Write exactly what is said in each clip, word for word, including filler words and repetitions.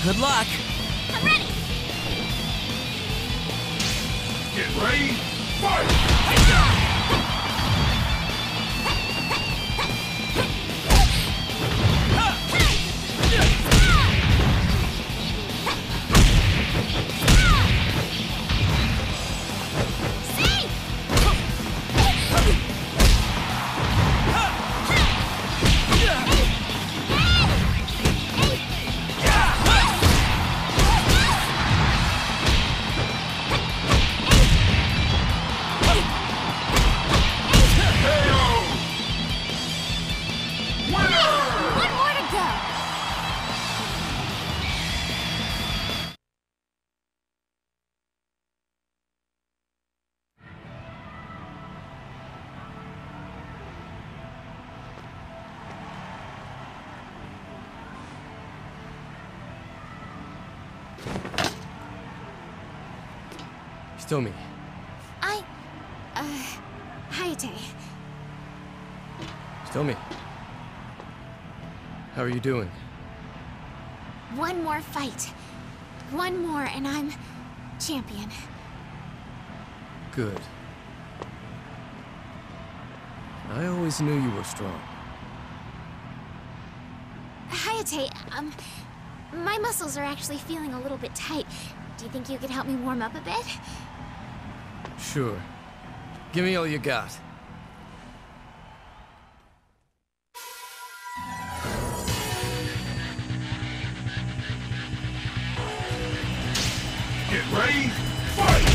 Good luck! I'm ready! Get ready, fight! Hitomi. I... Uh... Hayate. Hitomi. How are you doing? One more fight. One more and I'm... champion. Good. I always knew you were strong. Hayate, um... my muscles are actually feeling a little bit tight. Do you think you could help me warm up a bit? Sure. Give me all you got. Get ready, fight!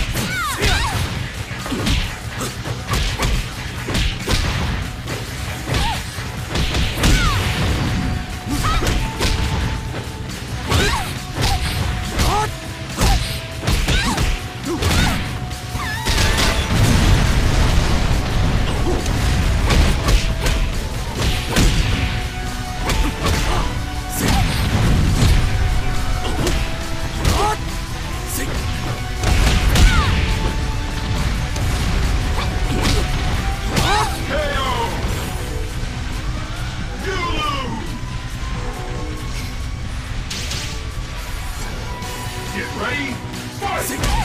Get ready, fight!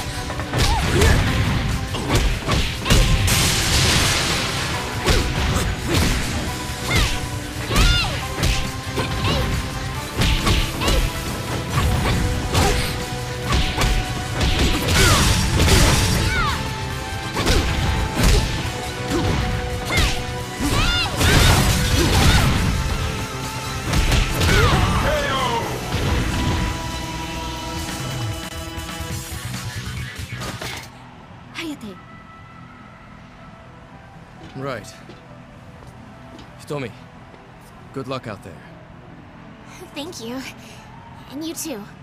Hayate. Right. Hitomi, good luck out there. Thank you. And you too.